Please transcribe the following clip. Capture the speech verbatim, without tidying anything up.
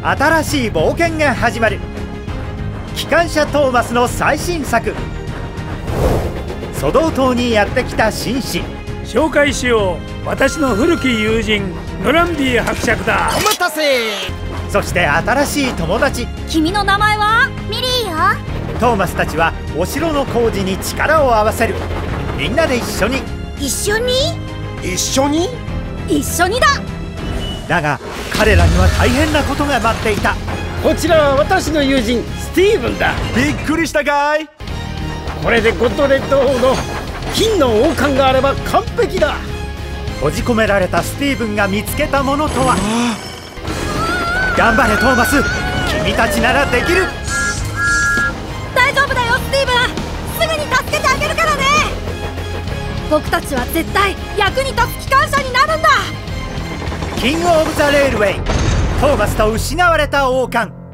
新しい冒険が始まる。機関車トーマスの最新作。ソドー島にやってきた紳士。 紹介しよう。私の古き友人ノランビー伯爵だ。 お待たせ。 そして新しい友達。 君の名前は？ ミリーよ。 トーマスたちはお城の工事に力を合わせる。みんなで一緒に。 一緒に？ 一緒に？ 一緒にだ。 だが彼らには大変なことが待っていた。 こちらは私の友人スティーブンだ。 びっくりしたかい？ これでゴッドレッド王の金の王冠があれば完璧だ。 閉じ込められたスティーブンが見つけたものとは。頑張れトーマス、君たちならできる。 大丈夫だよスティーブン、すぐに助けてあげるからね。僕たちは絶対役に立つ機関車になるんだ。 キング・オブ・ザ・レールウェイ、トーマスと失われた王冠。